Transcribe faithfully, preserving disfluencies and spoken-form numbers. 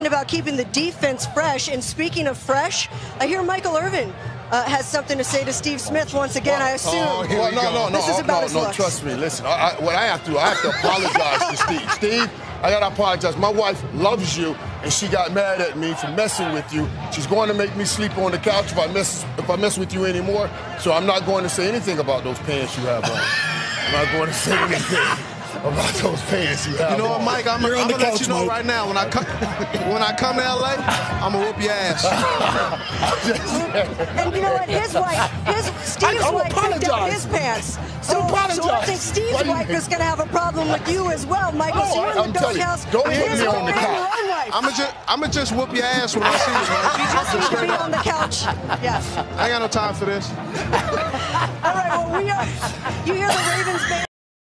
about keeping the defense fresh. And speaking of fresh, I hear Michael Irvin uh, has something to say to Steve Smith once again, I assume. Oh, well, no, no, no, this is about no, his no, looks. trust me. Listen, I, I, what I have to do, I have to apologize to Steve. Steve, I got to apologize. My wife loves you, and she got mad at me for messing with you. She's going to make me sleep on the couch if I mess, if I mess with you anymore. So I'm not going to say anything about those pants you have on. I'm not going to say anything about those pants you have. You know what, on. Mike? I'm, I'm gonna let you know Mike. right now. When I come, when I come to L A, I'm gonna whoop your ass. And you know what? His wife, his Steve's I, wife picked out his pants. So, so I think Steve's Why wife is gonna have a problem with you as well, Michael. Oh, so you're I'm in the doghouse. Don't put me on the couch. I'm gonna just, I'm gonna just whoop your ass when I see you, man. She just needs to be on the couch. Yes. I ain't got no time for this. All right. Well, we are. You hear the Ravens band.